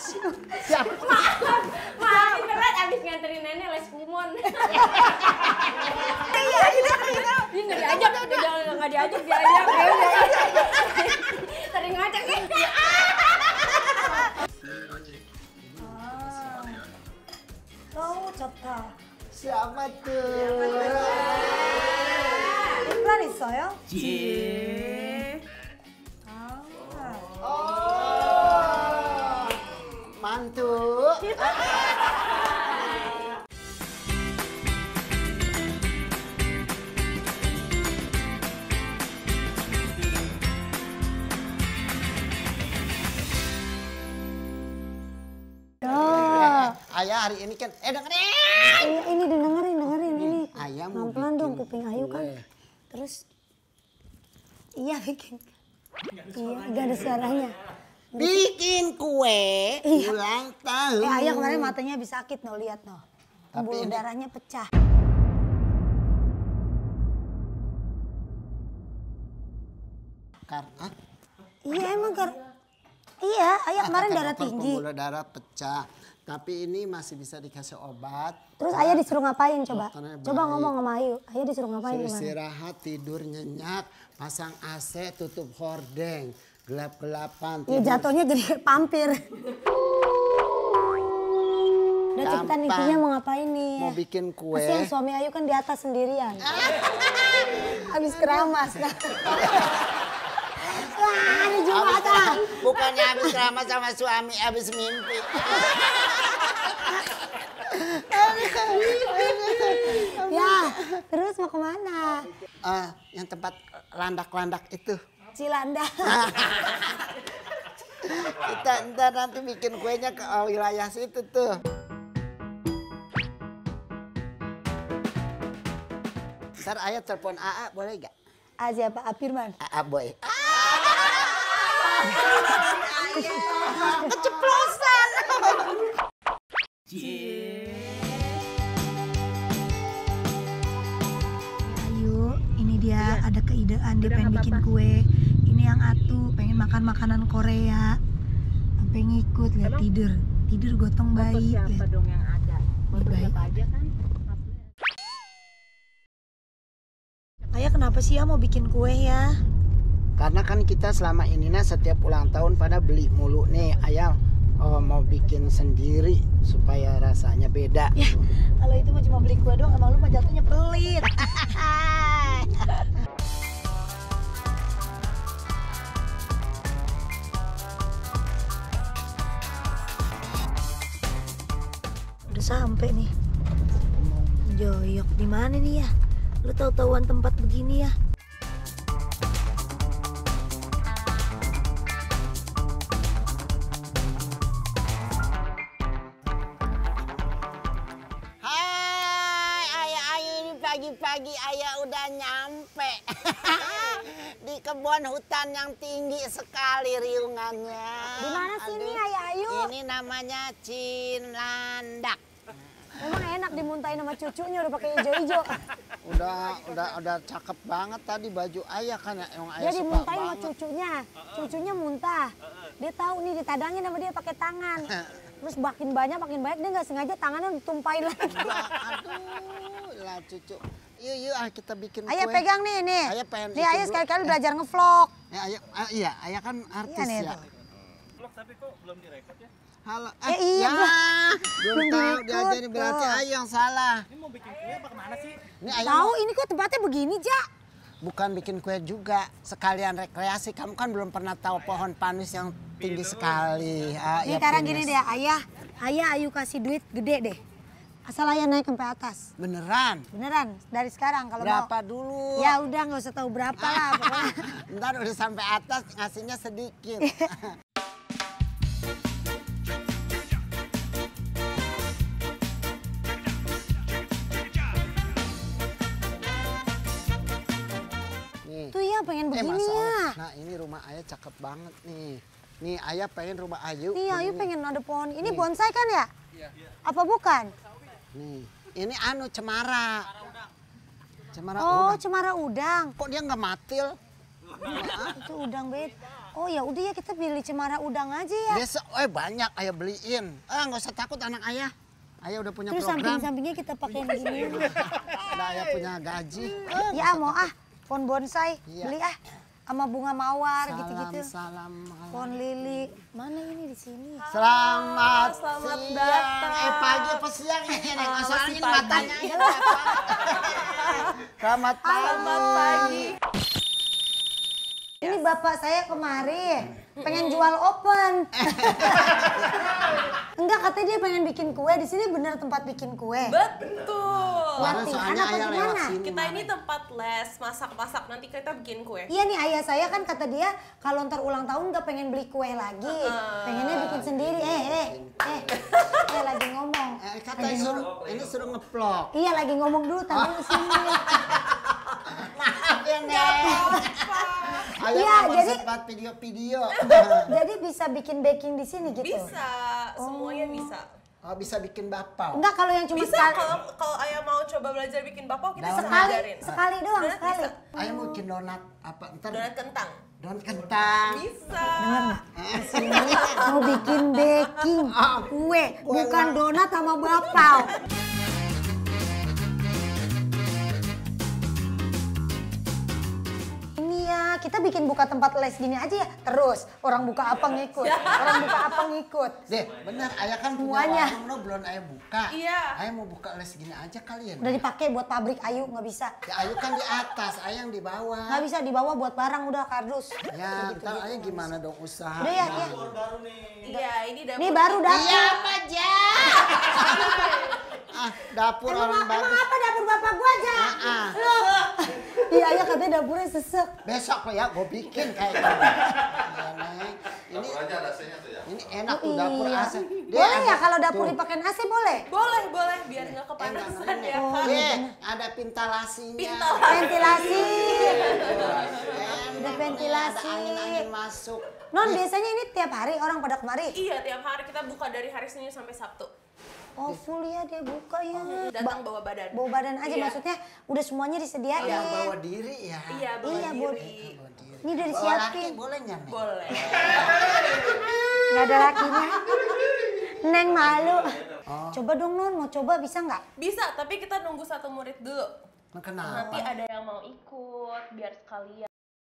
Siapa? Maaf, berat abis nganterin nenek les kumon. Iya, Ini nggak diajak, nggak diajak diajak. Sering ngajak nih. 너무 좋다. Siapa tuh? iklan 있어요? Oh, mantu. Ayah hari ini kan, dengerin. Iya, ini dengerin ini. Ayah mau Pelan-pelan dong bikin kuping Ayu kan. kue. Terus, iya bikin. Iya, gak ada suaranya. Bikin kue Iya. ulang tahun. Ayah kemarin matanya habis sakit no, lihat no. Tapi Pembuluh ini- darahnya pecah. Karena Iya emang Iya, ayah kemarin darah tinggi. Pembuluh darah pecah. Tapi ini masih bisa dikasih obat. Terus ayah disuruh ngapain coba? Dokternya Coba baik. ngomong sama Ayu. Ayah disuruh ngapain Suruh kemarin? istirahat, tidur nyenyak, pasang AC, tutup hordeng, gelap-gelapan. Iya tidur. jatuhnya jadi pampir. Udah cepetan Gampang. intinya mau ngapain nih? Mau bikin kue. Kasihan suami Ayu kan di atas sendirian. Habis keramas. Wah, di Jumatan. Bukannya habis drama sama suami, habis mimpi. Ya, terus mau kemana? Yang tempat landak-landak itu. Cilanda. Kita ntar nanti bikin kuenya ke wilayah situ tuh. Ntar ayah telepon AA boleh gak? Siapa? Firman. AA boy. Keceplosan. Ayu, ini dia ada keidean dia pengen bikin kue. Ini yang Atu pengen makan makanan Korea. Sampai ngikut lihat tidur gotong bayi. Siapa dong yang ada? Ini bayi. aja kan? Ayah kenapa sih ya mau bikin kue ya? Karena kan kita selama ini setiap ulang tahun pada beli mulu nih. Ayah mau bikin sendiri supaya rasanya beda. Ya, kalau itu mah cuma beli kue doang, emang lu mah jatuhnya pelit. Udah sampai nih. Joyok di mana nih ya? Lu tahu-tahuan tempat begini ya? Hai, ayah Ayu ini pagi-pagi ayah udah nyampe. Di kebun hutan yang tinggi sekali riungannya. Di mana sih Aduh, nih Ayah Ayu? Ini namanya Cinlandak. Emang enak dimuntahin sama cucunya udah pakai hijau-hijau. Udah cakep banget tadi baju ayah kan yang ayah Dia suka dimuntahin sama banget. cucunya muntah. Dia tahu nih ditadangin sama dia pakai tangan. Terus makin banyak dia nggak sengaja tangannya ditumpahin lagi. Aduh, lah cucu. Yuk, kita bikin Ayah kue. pegang nih. Ayah pengen Nih itu ayah dulu. sekali-kali belajar ngevlog. Ya, ayah kan artis nih, ya. tuh. Vlog tapi kok belum direkod ya? Halo. Iya, belum tahu dia direkod jadi berarti tuh. ayah yang salah. Ini mau bikin kue apa kemana sih? Ini ayah Tahu mau- ini kok tempatnya begini, Ja? bukan bikin kue juga, sekalian rekreasi. Kamu kan belum pernah tahu pohon panus yang tinggi sekali. Nih sekarang gini deh, ayah Ayu kasih duit gede deh. Asal ayah naik sampai atas. Beneran? Beneran, dari sekarang kalau mau. Berapa dulu? Ya udah nggak usah tahu berapa lah pokoknya. Ntar udah sampai atas ngasihnya sedikit. Nih. Tuh ya pengen begini Masya ya. Allah. Nah ini rumah ayah cakep banget nih. Nih ayah pengen rumah Ayu. Nih Ayu begini. pengen ada pohon. Ini Nih. bonsai kan ya? Apa bukan? Nih, ini cemara. Cemara Oh, udang. cemara udang. Kok dia nggak matil? Itu udang bed. Oh ya udah ya kita pilih cemara udang aja ya. Besok, banyak ayah beliin. Nggak usah takut anak ayah. Ayah udah punya Terus program. samping-sampingnya kita pakai yang gini. Udah ayah punya gaji. Ya mau pohon bonsai Iya. beli sama bunga mawar gitu-gitu. Salam. Pohon lili. Mana ini di sini? Selamat Selamat siang. datang. Pagi apa siang ini? Neng? Masih Soalnya ini pagi. matanya. Ini apa? Selamat pagi. Ini bapak saya kemari pengen jual open. Enggak, katanya dia pengen bikin kue. Di sini bener tempat bikin kue. Betul. Kemarin Latihan soalnya apa ayah lewat gimana? sini. Kita ini tempat les masak-masak, nanti kita bikin kue. Iya nih ayah saya kan kata dia kalau ntar ulang tahun nggak pengen beli kue lagi, pengennya bikin sendiri. Lagi ngomong. Katanya ini suruh ngeplok. Iya lagi ngomong dulu tadi di sini. Maaf ya, Neng. Ayah Iya, mau jadi- sempat video-video. Jadi bisa bikin baking di sini gitu. Bisa, semuanya bisa. Oh, bisa bikin bapau. Enggak kalau yang cuma Bisa sekali. kalau ayah mau coba belajar bikin bapau, kita bisa Sekali, ngajarin. sekali doang, Donat sekali. bisa. Ayah mau bikin donat apa? Ntar Donat kentang. donat kentang. Bisa. Sini mau bikin baking kue, bukan donat sama bapau. Ini ya, kita bikin buka tempat les gini aja ya. Terus orang buka apa ngikut, orang buka apa ngikut. Deh, bener. Ayah kan Semuanya. punya warung belum ayah buka. Iya. Ayah mau buka les gini aja kalian. Udah dipakai buat pabrik Ayu nggak bisa. Ya, Ayu kan di atas, ayah yang di bawah. Nggak bisa dibawa buat barang udah kardus. Ya, ntar ayah gimana dong usaha? Udah ya, ya. Iya, ini dapur. Ini baru dapur. Iya, Pak Jah. Dapur orang Emang bagus. apa dapur bapak gua aja? Loh. Iya, ayah katanya dapurnya sesek. Besok ya, gue bikin kayak gitu. Ya, Neng. Ini aja ada AC-nya tuh ya. ini enak tuh dapur Iya. AC. Boleh ya kalau dapur dipakai AC boleh? Boleh, boleh, biar nggak kepanasan ya. Oh, Deh, ada pintalasinya. Pintalasi. Ventilasi. Enak Ada nih, ventilasi. Ada angin-angin masuk. Non biasanya ini tiap hari orang pada kemari. Iya, tiap hari kita buka dari hari Senin sampai Sabtu. Oh full ya dia buka ya. Datang bawa badan. Bawa badan aja Iya. maksudnya udah semuanya disediain. Yang bawa diri ya. Iya, bawa Iya, diri. Bawa diri. Ini udah Bawa disiapin. laki boleh nggak, Neng? Boleh. Nggak ada lakinya. Neng malu. Coba dong Non, mau coba bisa nggak? Bisa, tapi kita nunggu satu murid dulu. Kenapa? Nanti ada yang mau ikut, biar sekalian.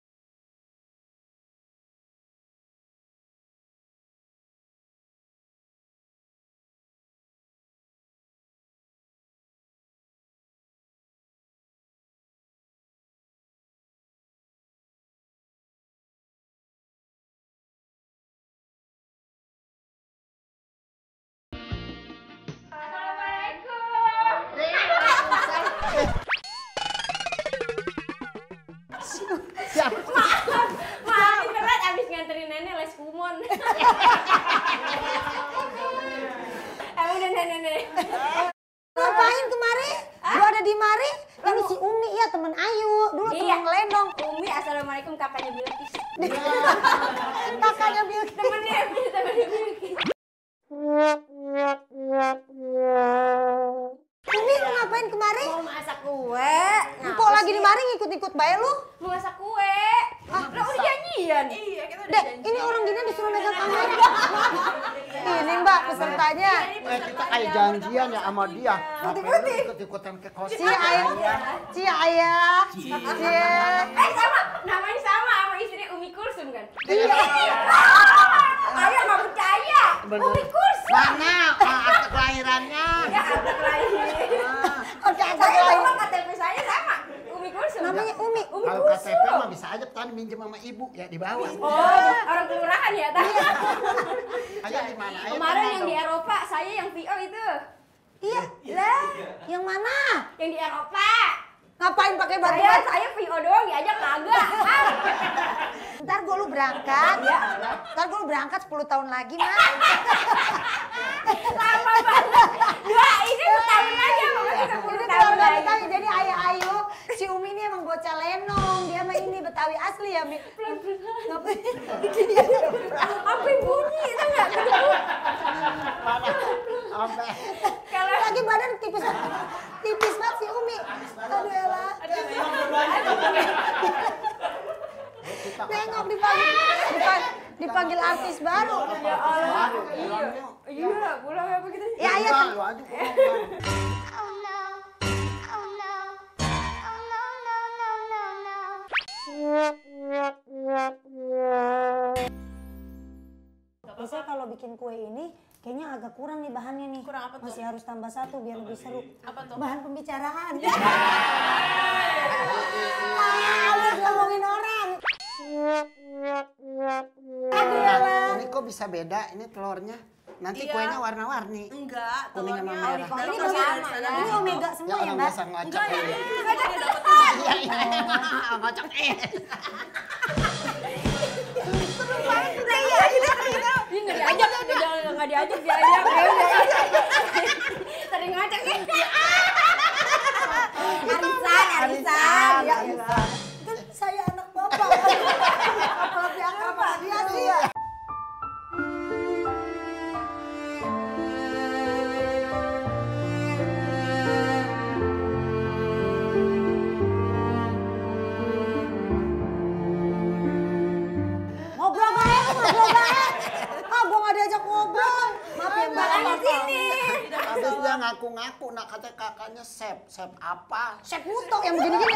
Siap. Maaf, berat abis nganterin nenek les kumon. Udah nenek. Ngapain kemari? Gua ada di mari. Ini si Umi ya temen Ayu. Dulu Iya. temen ngelendong. Umi, assalamualaikum, kakaknya Bilkis. Kakaknya Bilkis. Temennya Bilkis. Umi lu ngapain kemari? Mau masak kue. Empok lagi di mari ngikut-ngikut bae lu. Mau masak kue. Lo udah janjian? Iya, kita udah Dek, janjian. ini orang gini disuruh megang kamera. Ini Mbak pesertanya. Kita kayak janjian ya sama dia. Ngapain lu ikut-ikutan ke kos? Cia ayah. Cia ayah. Cia. Sama, namanya sama istri Umi Kulsum kan? Iya. Ayah nggak percaya. Umi Kulsum. Mana akte kelahirannya? Ya akte lahir. Oke, ada Saya lain. sama KTP saya sama. Umi Kulsum. Namanya Umi. Kalau KTP mah bisa aja tadi minjem sama ibu ya di bawah. Oh, orang kelurahan ya tadi. Ayah di mana? Ayah Kemarin kenal yang di dong. Eropa, saya yang VO itu. Iya. Lah, yang mana? Yang di Eropa. Ngapain pakai baju? Saya VO doang, diajak kagak. Ntar gue lu berangkat. Iya. Ntar gue lu berangkat 10 tahun lagi, Mas. Lama banget. Dua, ini setahun lagi sama masih 10 Ini tahun keluarga lagi. Betawi. Jadi ayah Ayu, si Umi ini emang bocah lenong. Dia mah ini Betawi asli ya, Mi. Ngapain? Apa bunyi itu nggak? Sampai. Kalau Lagi badan tipis. Tipis banget si Umi. Aduh elah. Kita Nengok di pagi dipanggil artis baru. Ya Allah. Iya, pulang ya begitu. Ya ayo. Biasanya kalau bikin kue ini kayaknya agak kurang nih bahannya nih. Kurang apa tuh? Masih harus tambah satu biar lebih seru. Apa tuh? Bahan pembicaraan. Harus ngomongin orang. Nah, ini kok bisa beda? Ini telurnya. Nanti Iya. kuenya warna-warni. Enggak, Kuning sama telurnya merah. Ini dalam masih sama ya. ini omega semua ya, orang Mbak? biasa ngacak. Enggak, ini. dia dapat Iya, iya. Ngacak. Ini nggak diajak, nggak diajak dia aja. Sering ngajak ya. Arisan. Ya, kan saya anak bapak. Apalagi apa dia sih ya. Ngobrol baik. Ah, gua nggak diajak ngobrol. Maaf ya, Mbak. Makanya sini. Habis dia ngaku-ngaku, nak katanya kakaknya chef apa? Chef Muto yang begini-gini.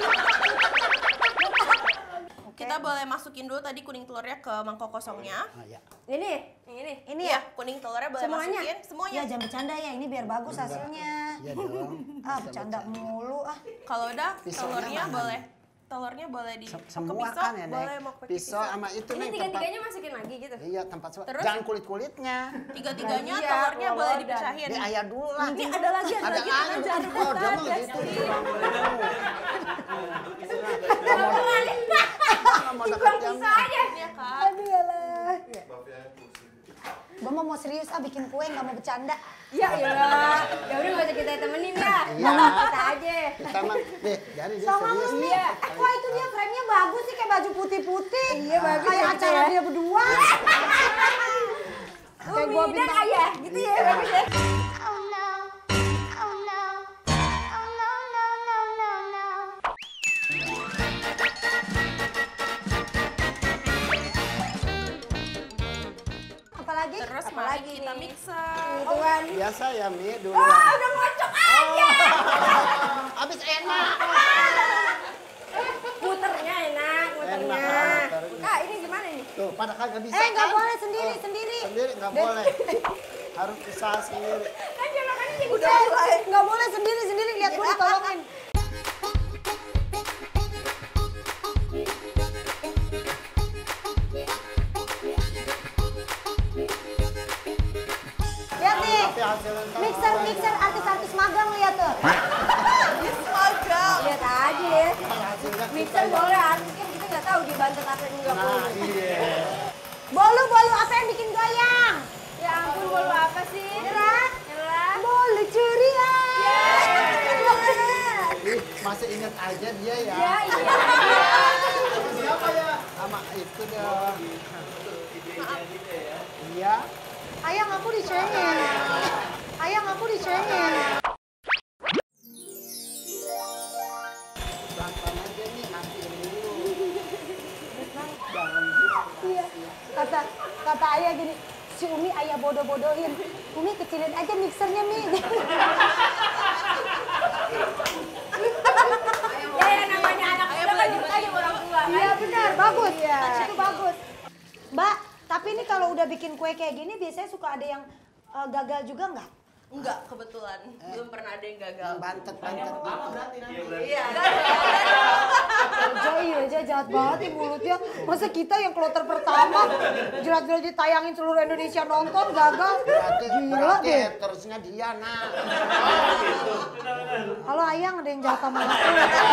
Kita boleh masukin dulu tadi kuning telurnya ke mangkok kosongnya. Ah, ya. Ini, yang ini. Ini Iya, ya. kuning telurnya boleh Semuanya? masukin semuanya. Ya jangan bercanda ya, ini biar bagus hasilnya. Iya dong. Ah, bercanda mulu ah. Kalau udah Pisaunya telurnya boleh di Semua pisau, kan ya, boleh Nek? mau pakai Pisau sama itu Ini nih tempat. tiga-tiganya masukin lagi gitu. Iya, tempat semua. Terus? Jangan kulit-kulitnya. Tiga-tiganya Iya, telurnya boleh telur dipecahin. Ini ayah dulu lah. Ini ada lagi, Ada lagi. jangan Oh, rebutan, jangan Desti. gitu. Mau Buang dekat jam. pisau aja. Iya kan? Aduh yalah. Gue mau serius ah bikin kue nggak mau bercanda. Ya ya. Ya udah nggak usah kita temenin ya. Iya. Kita aja. Kita mah, deh, jadi dia Sama serius. lu nih. Wah itu dia frame-nya bagus sih kayak baju putih-putih. Iya, bagus Kayak ya, acara gitu ya. dia berdua. Kayak gua Umi dan bintang. ayah gitu ya bagus ya. Apalagi? Terus mari Apalagi kita nih? mixer. Itu kan. Biasa ya, Mi, dulu. Udah ngocok aja. Habis enak. Muternya enak, muternya. Enak, muternya. Kak, ini gimana nih? Tuh, pada kagak bisa Nggak kan? boleh sendiri. Sendiri nggak boleh. Harus usaha sendiri. Kan dia makannya jadi Udah mulai. Nggak boleh sendiri lihat gue ditolongin. Lihat nih, Tapi hasilnya ntar mixer artis-artis magang lihat tuh. lihat aja ya. hasilnya Mixer boleh, artis kan kita nggak tahu di Banten apa yang nggak Nah, boleh. iya. Bolu apa yang bikin goyang? Ya ampun, bolu apa sih? Nyerah. Nyerah. Bolu curian. Ih, masih ingat aja dia ya. Ya iya. Siapa ya? Sama itu dong. Iya. Ayang aku dicengin. Pelan-pelan aja nih, nanti dulu. Jangan gitu. Iya. Kata ayah gini, si Umi ayah bodoh-bodohin. Umi kecilin aja mixernya Mi. Ya namanya anak muda kan bertanya orang tua. Iya benar, bagus. Itu bagus. Mbak, tapi ini kalau udah bikin kue kayak gini biasanya suka ada yang gagal juga nggak? Enggak, kebetulan. Belum pernah ada yang gagal. Bantet gitu. Iya. Iya aja jahat banget nih mulutnya. Masa kita yang kloter pertama jelas-jelas ditayangin seluruh Indonesia nonton gagal. Gila Berarti deh. hatersnya dia, nah. Kalau Ayang ada yang jahat sama aku.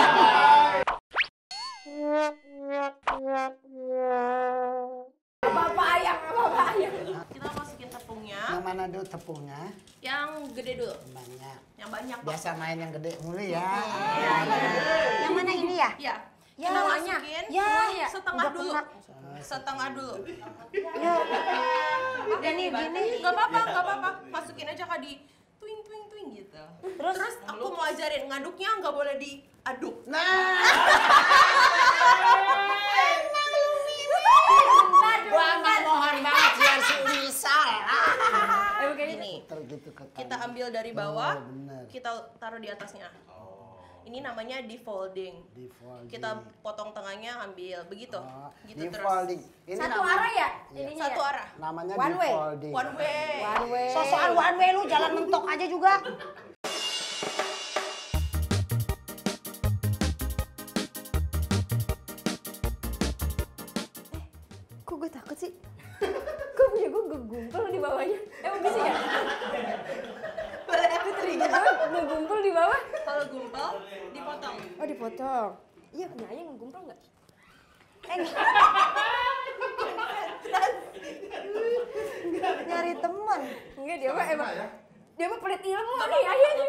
Bapak ayang. Kita masukin tepungnya. Yang mana dulu tepungnya? Yang gede dulu. Banyak. Yang banyak. Pak. Biasa main yang gede mulu ya. Yang mana ini ya? Iya. Ya, Kita masukin ya, setengah udah dulu. kena. Setengah dulu. Ya. Gini. Gak apa-apa. Masukin aja Kak di twing gitu. Terus aku mau ajarin ngaduknya nggak boleh diaduk. Nah, Gua Gini, Puter gitu ke kanan. kita ambil dari bawah, bener. kita taruh di atasnya. Ini namanya defolding. Defolding. Kita potong tengahnya, ambil begitu. Gitu terus. Defolding. Ini Satu namanya- arah ya? Iya. Ininya Satu ya? arah. Namanya One way. defolding. One way. One way. Sosokan one way lu jalan mentok aja juga. Kok gue takut sih? Kok punya gue gumpal di bawahnya? Emang bisa ya? Boleh aku trigger. Gue gumpal di bawah? Kalau gumpal, dipotong. Oh dipotong. Iya punya ayah ngegumpal nggak? Nyari temen. Enggak dia mah emang dia mah pelit ilmu nih ayah nih.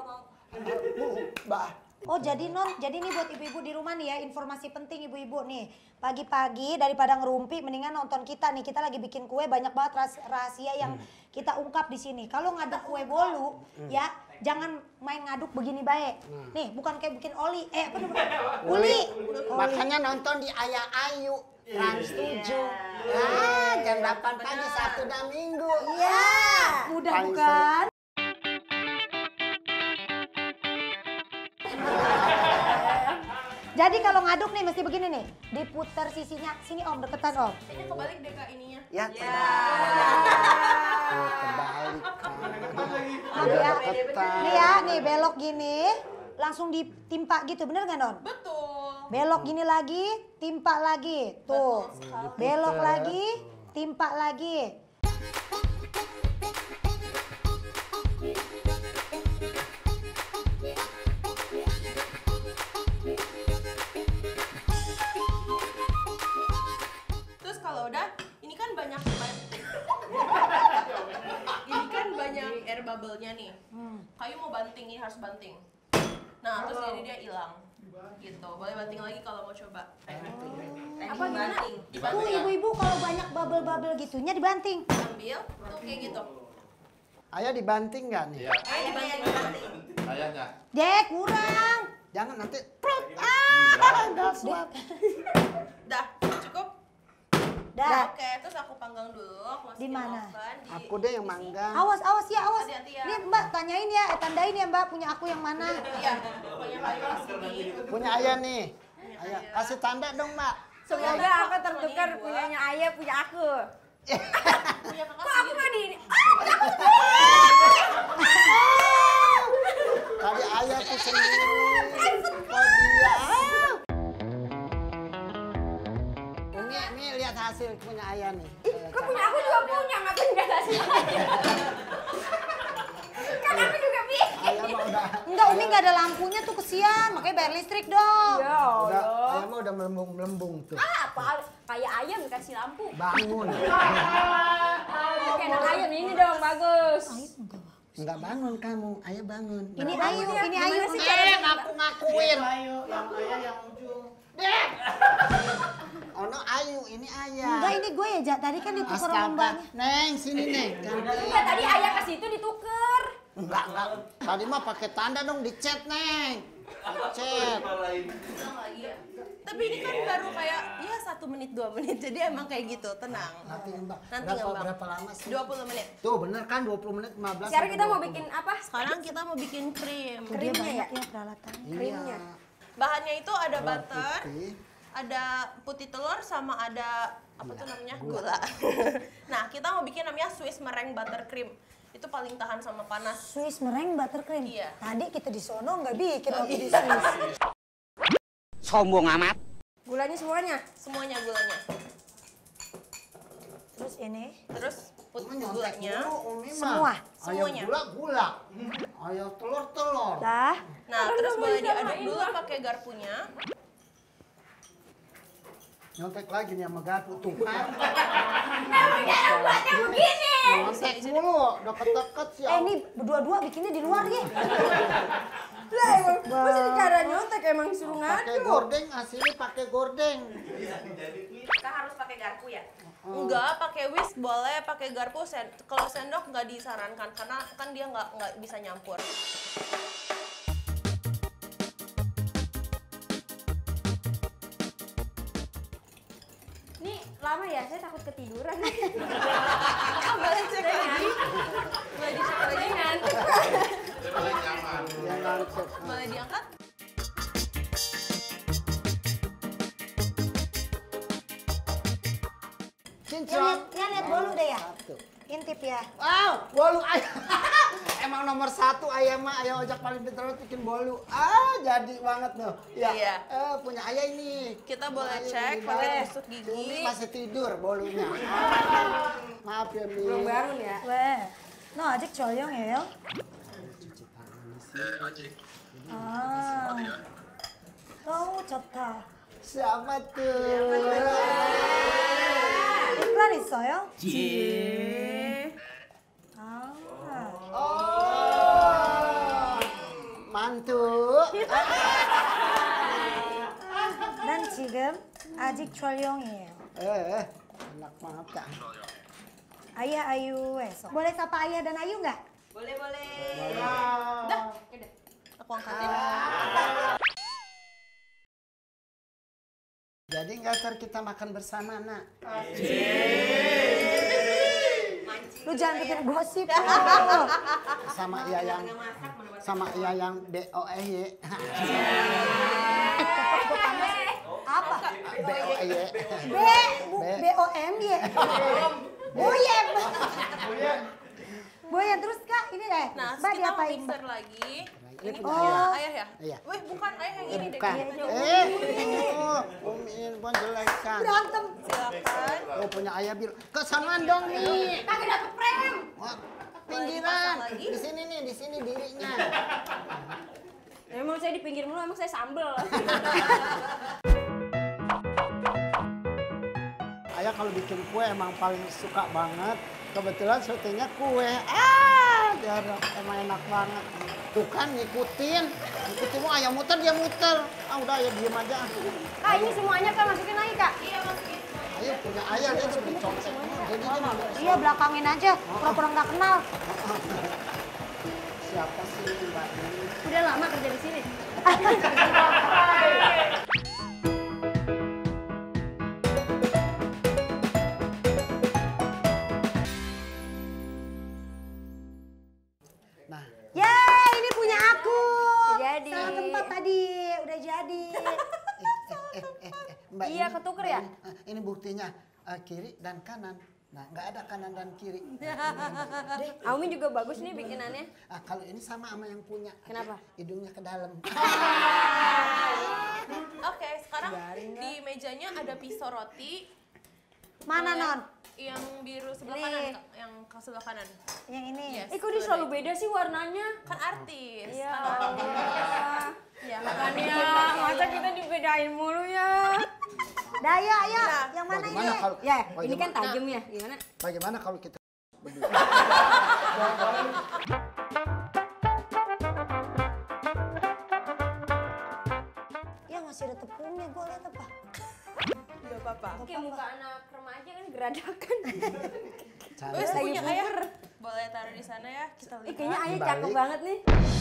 Bah. Oh jadi jadi nih buat ibu-ibu di rumah nih ya, informasi penting ibu-ibu nih. Pagi-pagi daripada ngerumpi mendingan nonton kita nih. Kita lagi bikin kue, banyak banget rahasia yang kita ungkap di sini. Kalau ngaduk kue bolu ya jangan main ngaduk begini baik. Nih bukan kayak bikin oli, apa namanya? Uli. Makanya nonton di Ayah Ayu Trans 7. Ah, jam 8 pagi Sabtu dan Minggu. Iya, mudah Paling bukan? Jadi kalau ngaduk nih mesti begini nih, diputar sisinya. Sini Om, deketan Om. Kayaknya kebalik deh Kak ininya. Ya, kebalik kan. Nih ya, Deketan. nih ya, nih belok gini, langsung ditimpa gitu, bener nggak Non? Betul. Belok gini lagi, timpa lagi, tuh. Belok lagi, timpa lagi. Terus kalau udah, ini kan banyak ini kan banyak air bubble-nya nih. Kayu mau banting, ini harus banting. Nah, terus jadi dia hilang. Gitu. Boleh banting lagi kalau mau coba. Apa gimana? Banting. Tuh Dibanting ya. ibu-ibu kalau banyak bubble-bubble gitunya dibanting. Ambil, tuh kayak gitu. Ayah dibanting nggak nih? Dibanting. Ayahnya. Dek, kurang. Jangan nanti Dek. Dah, cukup? Dah. Oke, terus aku panggang dulu. Aku masukin Di mana? oven, di aku deh yang manggang. Awas, awas ya, awas. Hati-hati ya. Nih Mbak, tanyain ya, tandain ya Mbak, punya aku yang mana? Iya, pokoknya kayu di sini. Punya Ayah nih. Ayah, kasih tanda dong, Mbak. Semoga aku tertukar punyanya ayah punya aku. Punya kakak Kok aku sendiri. nggak di ini? Tadi Ayah tuh sendiri. Oh dia. Umi lihat hasil punya Ayah nih. Kok punya aku juga punya, ngapain nggak kasih? Kan aku juga bikin. Ayah mah udah. Enggak, Umi nggak ada lampunya tuh kesian, makanya bayar listrik dong. Ya Udah, Allah. Ayah mah udah melembung tuh. Apa? Kayak ayam dikasih lampu. Bangun. Kayak anak ayam ini dong, bagus. Enggak bangun kamu, Ayah bangun. Ini Ayu, ini Ayu. Gimana sih caranya? Ngaku-ngakuin. Ayo, yang ayah yang ujung. Oh no, Ayu, ini Ayah. Enggak, ini gue ya, Jak. Tadi kan ditukar sama Astaga, mbaknya. Neng sini Neng. Enggak, tadi ayah ke situ dituker. Enggak. Tadi mah pakai tanda dong di chat Neng. Chat. Ulang lagi ya. Tapi ini kan baru kayak ya 1 menit 2 menit. Jadi emang kayak gitu, tenang. Nanti ngembang. Nanti Berapa, ngembang. berapa lama sih? 20 menit. Tuh bener kan 20 menit 15. Sekarang kita mau sampai bikin apa? Sekarang kita mau bikin krim. Dia Krimnya banyak ya? ya peralatan. 20. Iya. krimnya. Bahannya itu ada Bawang butter, putih. ada putih telur sama ada apa tuh namanya? Gula. Nah, kita mau bikin namanya Swiss meringue butter cream. Itu paling tahan sama panas. Swiss meringue buttercream. Iya. Tadi kita di sono nggak bikin waktu di Swiss. Sombong amat. Gulanya semuanya. Semuanya gulanya. Terus ini Terus putih Nyontek gulanya. dulu, Umi mah. Semua? Semuanya. Ayah gula. Ayah telur. dah. Nah, terus boleh diaduk dulu pakai garpunya. Nyontek lagi nih sama garpu tuh kan. Buatnya begini. Nyontek mulu, deket-deket sih. Ini berdua-dua bikinnya di luar ya. Lah emang, masa cara nyontek emang suruh Pakai ngadu. gordeng, asli pakai gordeng. Kita harus pakai garpu ya? Enggak, pakai whisk boleh, pakai garpu. Kalau sendok nggak disarankan karena kan dia nggak bisa nyampur. Ini lama ya, saya takut ketiduran. Boleh cek lagi. Cincong. Ya lihat bolu deh ya. Satu. Intip ya. Wow, bolu ayam. Emang nomor 1 ayam mah, ayam ojek paling pintar bikin bolu. Jadi banget tuh. Ya. Iya. Punya ayah ini. Kita boleh Ayah cek ini pakai banget. tusuk gigi. Umi masih tidur bolunya. Maaf ya, Mi. Belum bangun ya. 왜? 너 아직 전령이에요? 아. 너무 좋다. Siapa tuh? iklan 있어요? 아. Oh, mantu. 난 지금 아직 전령이에요. Enak banget kan? Ayah Ayueso. Boleh sapa Ayah dan Ayu nggak? Boleh. Dah, udah. Aku angkatin. Jadi nggak ntar kita makan bersama, Nak? Lu jangan bikin gosip. Sama iya yang BOEY. Apa? BOEY. BOMY. Boyem. Boyem terus Kak, ini deh. Nah, Mbak kita mau diapain? mixer lagi. Ini punya punya ayah. ayah ya? Iya. Wih, bukan ayah yang ini deh. Bukan. kayaknya. Umi ini pun jelek kan. Berantem. Silakan. Oh, punya ayah biru. Kesamaan dong nih. Kagak dapet frame. Wah, dipasang pinggiran. lagi? Di sini nih, di sini dirinya. Emang saya di pinggir mulu, emang saya sambel. Ayah kalau bikin kue emang paling suka banget. Kebetulan syutingnya kue. Jarang. Emang enak banget. Tuh kan ngikutin. Ngikutin mau ayah muter, dia muter. Udah ya diem aja. Kak, ini semuanya Kak masukin lagi Kak. Iya, masukin. Ayo punya ayah dia tuh dicocok. Jadi dia ngambil Iya belakangin aja, pura-pura nggak kenal. siapa sih Mbak ini? Udah lama kerja di sini. Nah, Yeay, ini punya aku. Jadi. Salah tempat tadi, udah jadi. Mbak Iya, ini- ketuker Mbak ya? Ini buktinya kiri dan kanan. Nah, nggak ada kanan dan kiri. Aumi juga bagus nih bikinannya. Kalau ini sama yang punya. Kenapa? Hidungnya ke dalam. Oke, sekarang di mejanya ada pisau roti. Mana Boleh Non? Yang biru sebelah Ini. kanan, Kak. Yang ke sebelah kanan. Yang ini. Yes. Kok dia selalu beda sih warnanya? Kan artis. Ya Kan Allah. Ya, Makanya masa kita dibedain mulu ya. Dah ayo, ayo. Nah, Yang mana bagaimana ini? kalau- Ya, bagaimana- ini kan tajam ya. Gimana? Bagaimana kalau kita berdua? Ya masih ada tepungnya, gue liat apa? Gak apa-apa. Kayak muka anak remaja kan geradakan. Cara Wes, Lagi punya buber. ayah. Boleh taruh di sana ya, kita lihat. Kayaknya ayah Dibalik. cakep banget nih.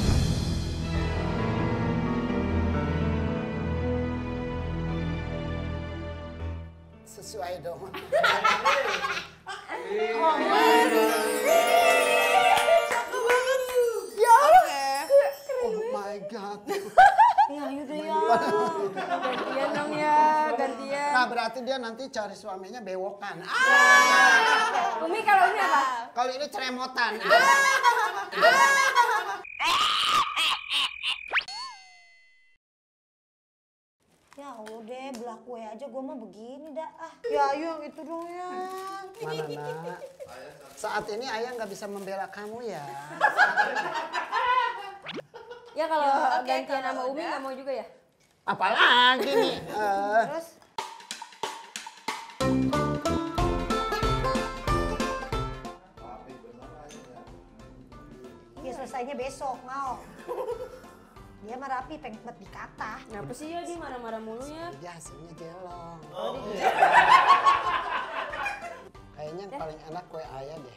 sesuai dong. Oh my god. Ya ayo deh ya. Gantian dong ya, gantian. Nah, berarti dia nanti cari suaminya bewokan. Umi kalau Umi apa? Kalau ini ceremotan. Ya udah belah kue aja gue mah begini dah. Ya ayo yang itu dong ya. Mana nak? Saat ini ayah nggak bisa membela kamu ya. Ya kalau oke, gantian kalau sama Umi udah. nggak mau juga ya? Apalagi nih? Terus ya selesainya besok mau. Dia mah rapi pengen buat dikata. Kenapa sih ya dia marah-marah mulu ya? Dia hasilnya jelong. Kayaknya yang paling enak kue ayah deh.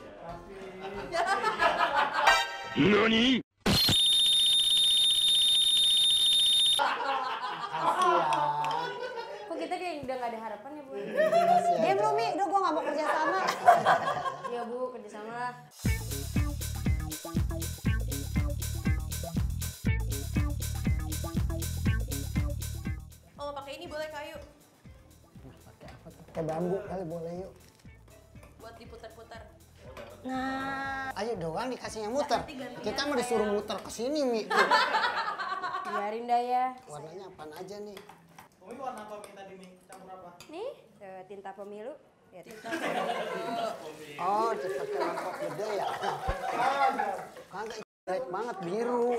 Kasian. Kok kita kayak udah nggak ada harapan ya Bu? Kasian. Dia belum Mi, udah gue gak mau kerja sama. Iya Bu, kerjasama lah. Oh, pakai ini boleh kayu. Pakai apa tuh? Pakai bambu kali boleh yuk. buat diputar-putar. Nah, Ayo doang dikasihnya muter. Kita mau disuruh muter ke sini, Mi. Biarin dah ya. Warnanya apaan aja nih? Umi warna apa Mi tadi Mi? Campur apa? Nih, tinta pemilu. Lihat. Oh, pakai lampu gede ya? Kagak baik banget biru.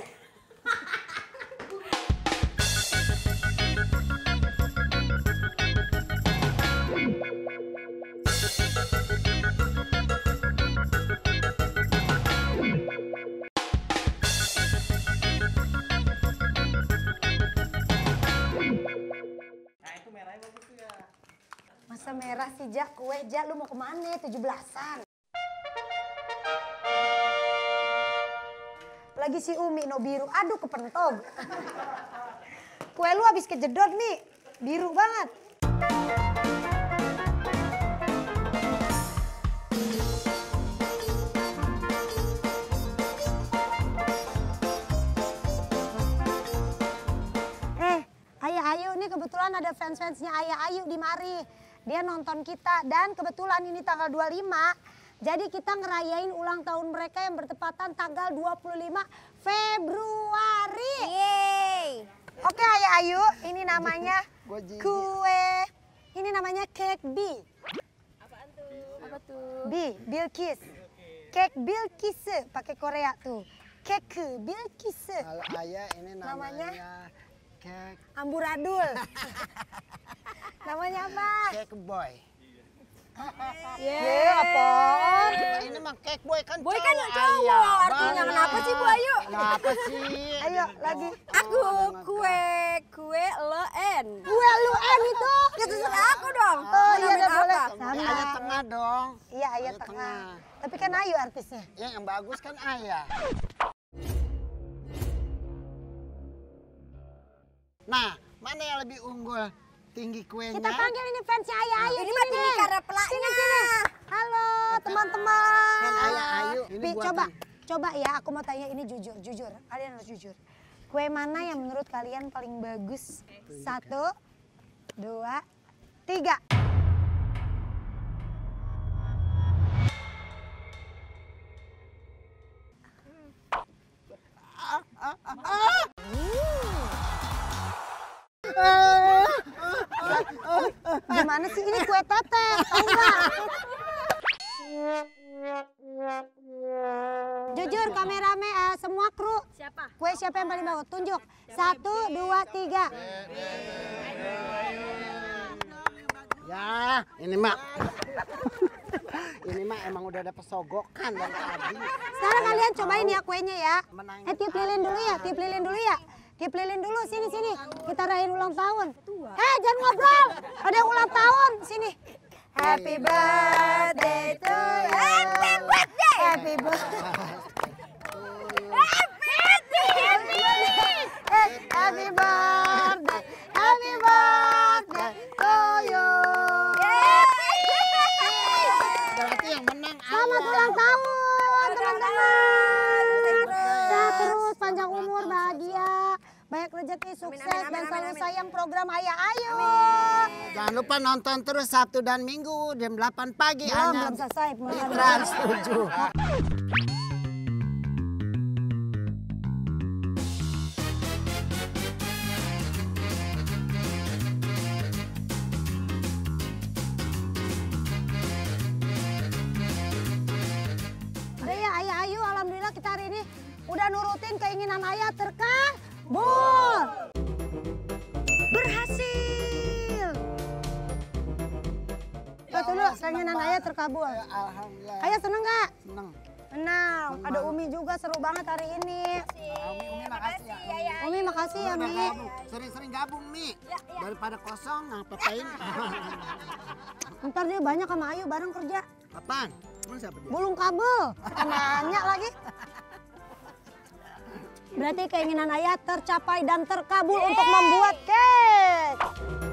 Nah itu merahnya bagus tuh ya. masa merah sih Jak, kue Jak, lu mau kemana? 17-an. Lagi si Umi no biru, aduh kepentog. Kue lu habis kejedot nih, biru banget. Ayah Ayu nih kebetulan ada fans-fansnya Ayah Ayu di mari. Dia nonton kita dan kebetulan ini tanggal 25. Jadi kita ngerayain ulang tahun mereka yang bertepatan tanggal 25 Februari. Yeay. Oke Ayah Ayu, ini namanya kue. Ini namanya cake B. Apa tuh? B, Bilkis. Cake Bilkis pakai Korea tuh. Cake Bilkis. Kalau ayah ini namanya cake Amburadul. Namanya apa? cake boy. Ya, apaan? Nah, ini mah cake boy kan Boy kan cowok, cowok, ayah. artinya Banyak. kenapa sih Bu Ayu? Kenapa sih? Ayo lagi. Aku kue lo N. Kue lu N itu. Ya terserah aku dong. Oh iya Namain udah boleh. apa? Sama. Ayah tengah dong. Iya Ayah Ayah tengah. tengah. Tapi kan Ayu artisnya. Ya, yang bagus kan ayah. Nah, mana yang lebih unggul? Tinggi kuenya? Kita panggil ini fansnya Ayah Ayu. Ini mah tinggi karena pelaknya. Sini. Halo teman-teman. Kan Ayah Ayu. Ini Pi, buatan. coba ya aku mau tanya ini jujur. Kalian harus jujur. Kue mana yang menurut kalian paling bagus? 1, 2, 3. Gimana sih ini kue teteh? Tahu nggak? Jujur kameramen semua kru. Siapa? Kue siapa yang paling bagus? Tunjuk. 1, 2, 3. Ya, ini mah. Ini mah emang udah ada pesogokan dari tadi. Sekarang kalian cobain ya kuenya ya. Menangin Tiup lilin dulu ya, tiup lilin dulu ya. Tiup lilin dulu, sini. Kita rayain ulang tahun. Jangan ngobrol. Ada yang ulang tahun, sini. Happy birthday to you. Happy birthday. Happy birthday. Happy birthday. Happy birthday to you. Berarti yang menang Selamat ulang tahun teman-teman. Sehat terus, panjang umur, bahagia, banyak rezeki, sukses, dan selalu sayang program Ayah Ayu. Jangan lupa nonton terus Sabtu dan Minggu jam 8 pagi. Belum selesai. Di Trans 7. Udah ya Ayah Ayu, alhamdulillah kita hari ini udah nurutin keinginan Ayah terkabul. Berhasil. Betul dulu, keinginan Ayah terkabul. Alhamdulillah. Ayah seneng nggak? Seneng. Senang. Ada Umi juga, seru banget hari ini. Umi makasih ya. Umi makasih ya Udah Mi. gabung. Sering-sering gabung Mi. Daripada kosong ngapain? Ntar dia banyak sama Ayu bareng kerja. Apaan? Emang siapa dia? Gulung kabel. Nanya lagi. Berarti keinginan Ayah tercapai dan terkabul untuk membuat cake.